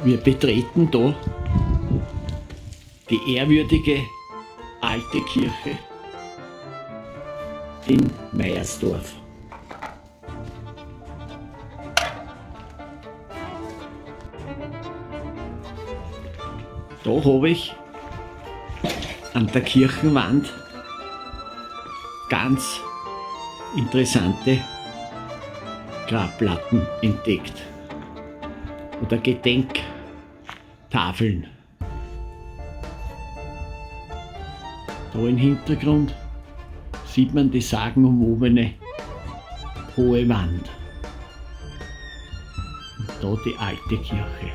Wir betreten da die ehrwürdige alte Kirche in Meiersdorf. Da habe ich an der Kirchenwand ganz interessante Grabplatten entdeckt oder Gedenktafeln. Da im Hintergrund sieht man die sagenumwobene hohe Wand. Und da die alte Kirche.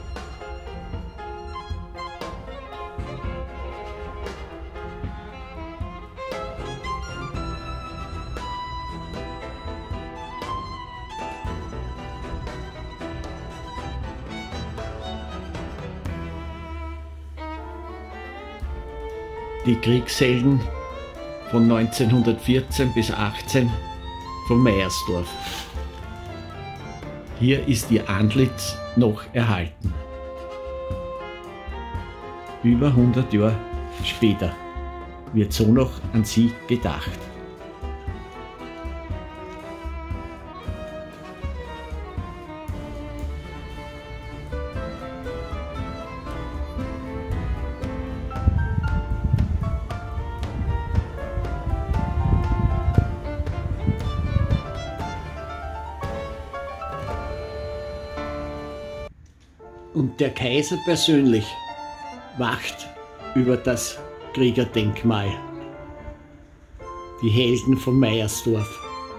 Die Kriegshelden von 1914 bis 18 von Meiersdorf. Hier ist ihr Antlitz noch erhalten. Über 100 Jahre später wird so noch an sie gedacht. Und der Kaiser persönlich wacht über das Kriegerdenkmal. Die Helden von Meiersdorf.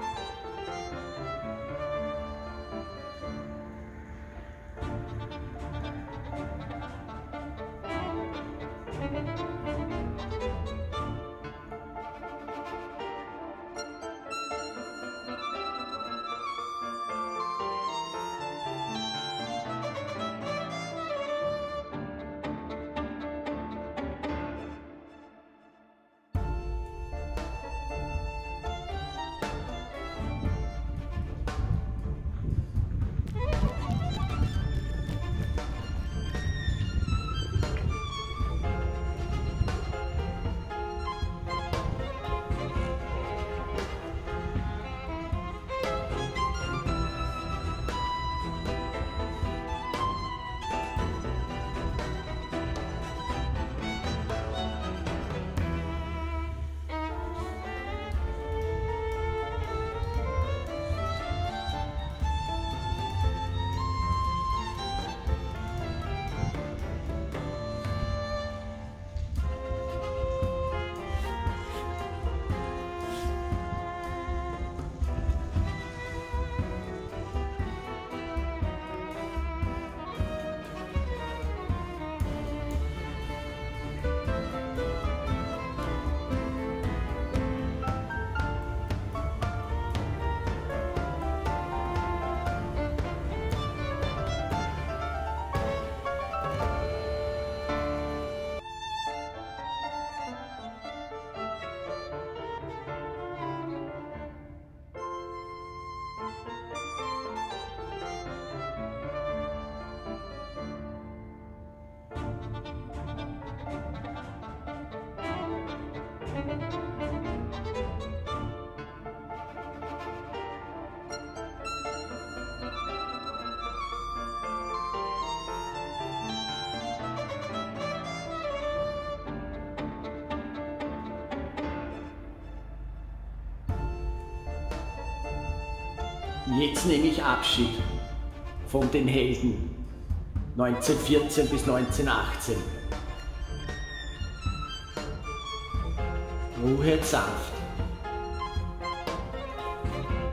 Jetzt nehme ich Abschied von den Helden 1914 bis 1918. Ruhet sanft.